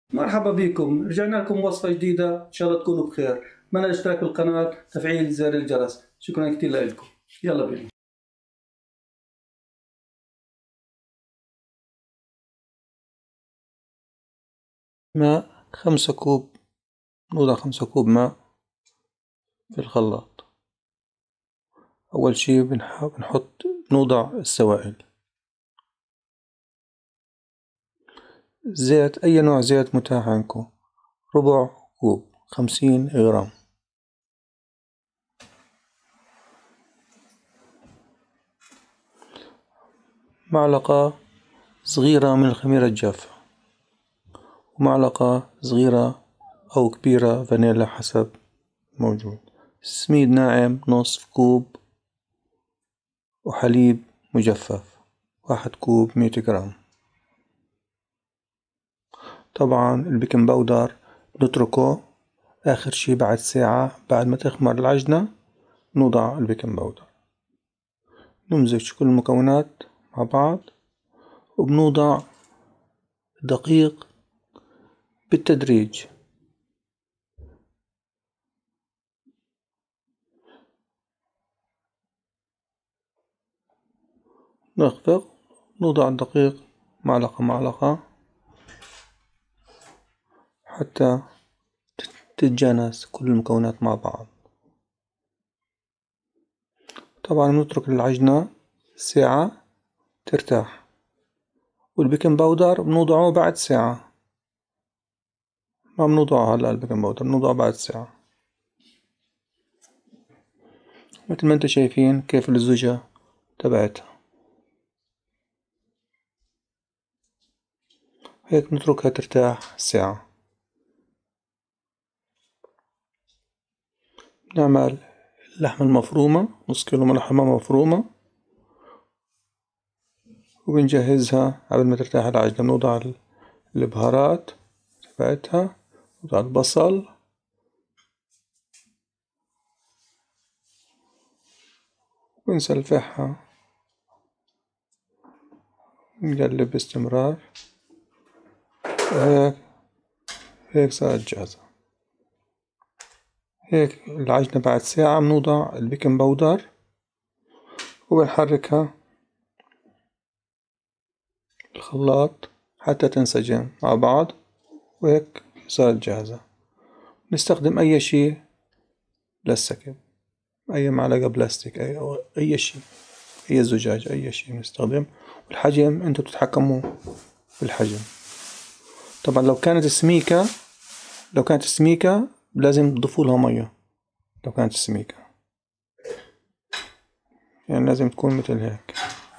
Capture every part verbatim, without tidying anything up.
مرحبا بكم، رجعنا لكم وصفة جديدة إن شاء الله تكونوا بخير. أتمنى الاشتراك بالقناة، تفعيل زر الجرس. شكرا كتير لكم. يلا بينا. ماء خمسة كوب، نوضع خمسة كوب ماء في الخلاط. أول شي بنحط نوضع السوائل. زيت، أي نوع زيت متاح عندكم، ربع كوب، خمسين غرام. معلقة صغيرة من الخميرة الجافة، ومعلقة صغيرة أو كبيرة فانيلا حسب موجود. سميد ناعم نصف كوب، وحليب مجفف واحد كوب مية جرام. طبعا البيكنج باودر نتركه آخر شي بعد ساعة، بعد ما تخمر العجنة نوضع البيكنج باودر. نمزج كل المكونات مع بعض، وبنوضع دقيق بالتدريج. نخفق، نوضع الدقيق معلقة معلقة حتى تتجانس كل المكونات مع بعض. طبعا نترك العجنة ساعة ترتاح، والبيكنج باودر بنوضعه بعد ساعة، ما بنوضعه هلا البيكنج باودر، بنوضعه بعد ساعة. مثل ما انتم شايفين كيف الزوجة تبعتها. هيك نتركها ترتاح ساعة. نعمل اللحمة المفرومة، نص كيلو لحمة مفرومة، وبنجهزها قبل ما ترتاح العجنة. بنوضع البهارات تبعتها، نوضع البصل، ونسلفحها، نقلب باستمرار. هيك هيك صارت جاهزة. هيك العجنة بعد ساعة بنوضع البيكنج باودر وبنحركها بالخلاط حتى تنسجم مع بعض، وهيك صارت جاهزة. نستخدم أي شي للسكب، أي معلقة بلاستيك، أي أو أي شي، أي زجاج، أي شي نستخدم. والحجم أنتوا بتتحكموا بالحجم. طبعا لو كانت سميكة لو كانت سميكة لازم تضيفوا لها مية. لو كانت سميكة يعني لازم تكون مثل هيك.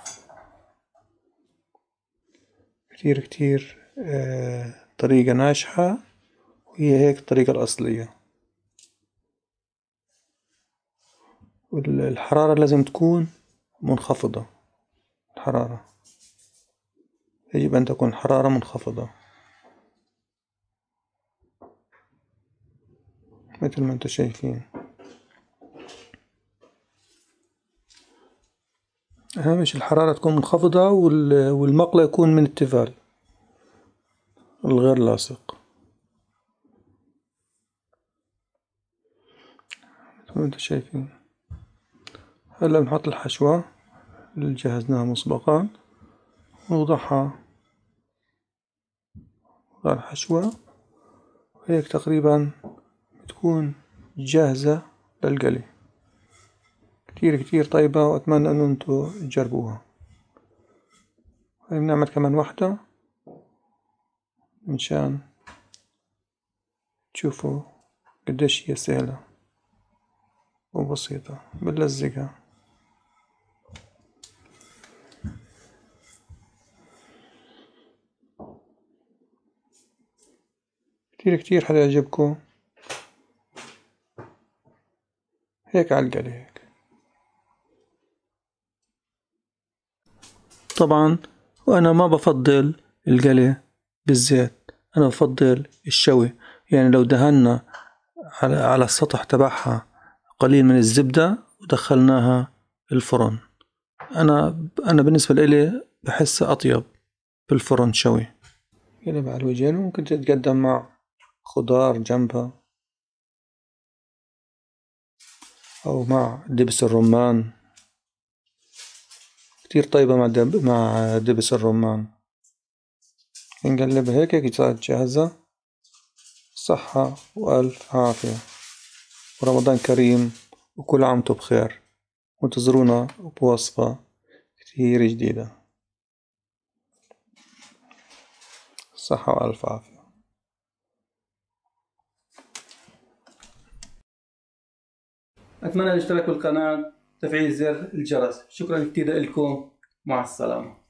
كتير كتير آه طريقة ناجحة، وهي هيك الطريقة الأصلية. والحرارة لازم تكون منخفضة. الحرارة يجب أن تكون حرارة منخفضة مثل ما انتم شايفين. أهم شي الحرارة تكون منخفضة، والمقلى يكون من التيفال الغير لاصق مثل ما انتم شايفين. هلا بنحط الحشوة اللي جهزناها مسبقا، نوضعها على الحشوة، وهيك تقريبا بتكون جاهزة للقلي. كتير كتير طيبة، وأتمنى أن انتو تجربوها. هاي بنعمل كمان واحدة منشان تشوفوا قديش هي سهلة وبسيطة. بنلزقها. كتير كتير حيعجبكم. هيك على القلي هيك. طبعا وأنا ما بفضل القلي بالزيت، أنا بفضل الشوي. يعني لو دهنا على, على السطح تبعها قليل من الزبدة ودخلناها الفرن، أنا أنا بالنسبة لي بحس أطيب بالفرن شوي. يقلب على الوجهين. وممكن تتقدم مع خضار جنبها أو مع دبس الرمان، كتير طيبة مع دب... مع دبس الرمان. نقلبها هيك هيك صارت جاهزة. صحة وألف عافية، ورمضان كريم، وكل عام وانتم بخير، وانتظرونا بوصفة كتير جديدة. صحة وألف عافية. أتمنى الاشتراك بالقناة، تفعيل زر الجرس. شكرا كتير لكم، مع السلامة.